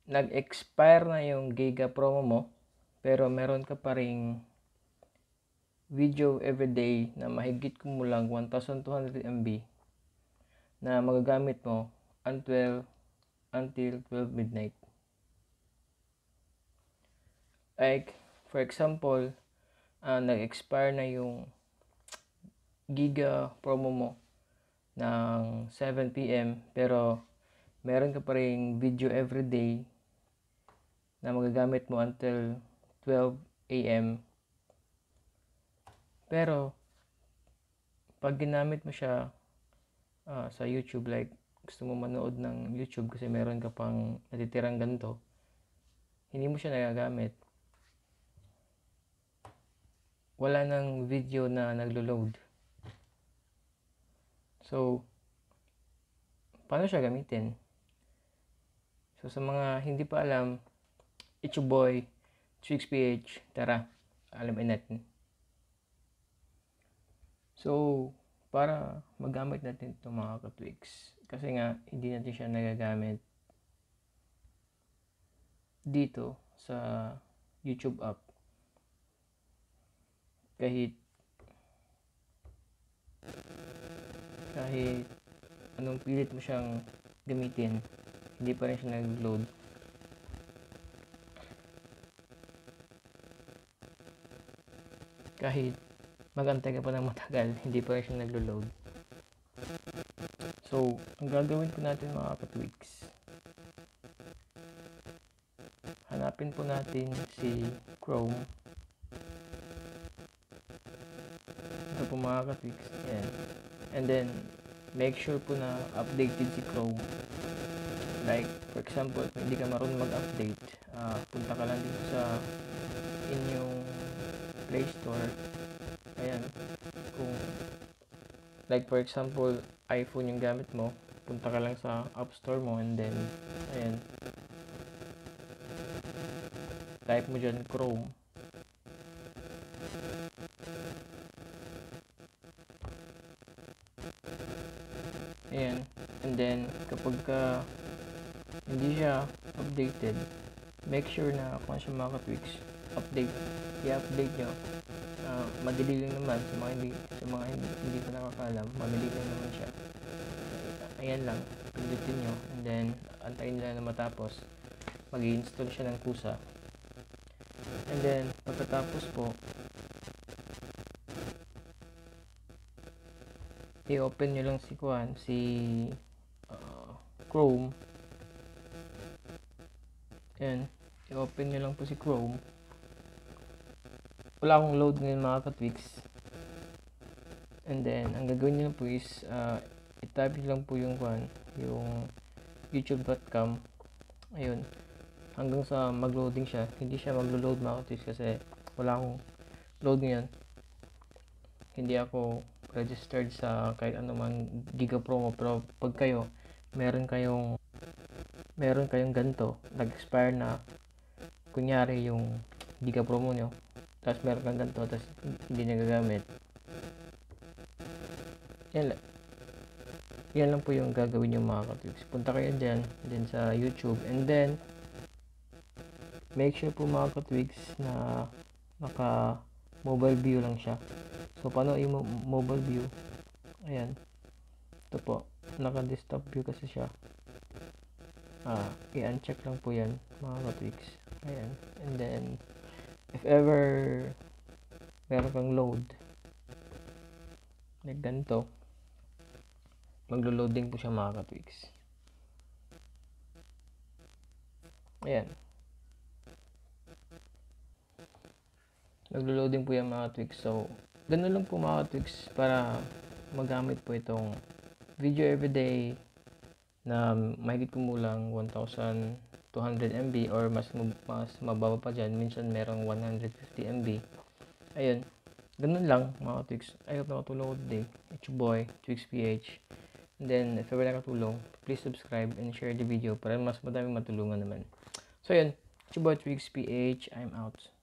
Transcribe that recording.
nag-expire na yung Giga promo mo, pero meron ka pa ring video everyday na mahigit kumulang 1,200 MB na magagamit mo until 12 midnight. Like, for example, nag-expire na yung Giga promo mo ng 7 PM, pero meron ka pa ring video everyday na magagamit mo until 12 AM. Pero pag ginamit mo siya sa YouTube, like gusto mo manood ng YouTube kasi meron ka pang natitirang ganito, hindi mo siya nagagamit, wala nang video na naglo-load. So, paano siya gamitin? So, sa mga hindi pa alam, it's your boy, TwixPH. Tara, alamin natin. So, para magamit natin ito mga ka-Twix, kasi nga, hindi natin siya nagagamit dito sa YouTube app. Kahit anong pilit mo siyang gamitin, hindi pa rin siya nag-load. Kahit magantay ka pa ng matagal, hindi pa rin siya naglo-load. So, ang gagawin po natin mga ka-Twix, hanapin po natin si Chrome. Ito po mga ka-Twix. Ayan. And then, make sure po na updated si Chrome. Like, for example, kung hindi ka marunong mag-update, punta ka lang dito sa inyong Play Store. Ayan. Kung, like for example, iPhone yung gamit mo, punta ka lang sa App Store mo, and then, ayan, type mo dyan Chrome. Ayan. And then, kapag hindi siya updated, make sure na kung siya mga ka-Twix, i-update nyo. Madali lang naman sa mga hindi pa nakakalam, madali lang naman siya. Ayan lang, pindutin nyo, and then antayin nila na matapos. Mag-i-install siya ng kusa. And then, pagkatapos po, i-open nyo lang si Chrome. Ayan, i-open nyo lang po si Chrome. Wala akong load ngayon mga ka-Twix. And then, ang gagawin nyo po is, i-type nyo lang po yung youtube.com. Ayun, hanggang sa mag-loading siya. Hindi siya maglo-load mga ka-Twix kasi wala akong load ngayon. Hindi ako registered sa kahit anumang Giga promo. Pero pag kayo, meron kayong ganito, nag-expire na, kunyari yung Giga promo nyo, tapos meron kang ganito, tapos hindi nagagamit, yan lang po yung gagawin yung mga ka-Twix. Punta kayo dyan sa YouTube, and then make sure po mga ka-Twix na naka mobile view lang siya. So paano yung mobile view? Ayan, ito po, naka desktop view kasi siya. I-uncheck lang po yan mga ka-Twix. Ayan, and then if ever meron kang load like ganito, maglo-loading po siya mga ka-Twix. Ayan, maglo-loading po yan mga Twix. So, ganun lang po mga Twix para magamit po itong video everyday na mahigit kumulang 1,200 MB or mas mababa pa dyan. Minsan merong 150 MB. Ayun, ganun lang mga Twix. I hope nakatulong ko today. It's your boy, TwixPH. And then, if ever nakatulong, please subscribe and share the video para mas madaming matulungan naman. So, yun. It's your boy, TwixPH. I'm out.